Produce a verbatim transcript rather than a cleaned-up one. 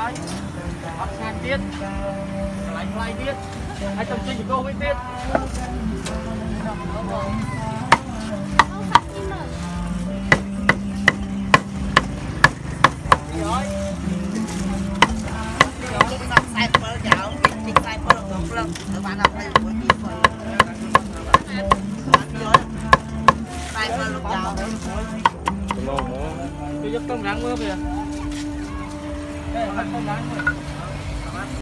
rồi học sang tiết lại lại tiết hai trăm sinh cô với tiết rồi sai phơ chảo chính sai phơ được lắm các bạn học đây của chị phơ sai phơ được chảo bây giờ công ráng mưa kìa đây là công ráng mưa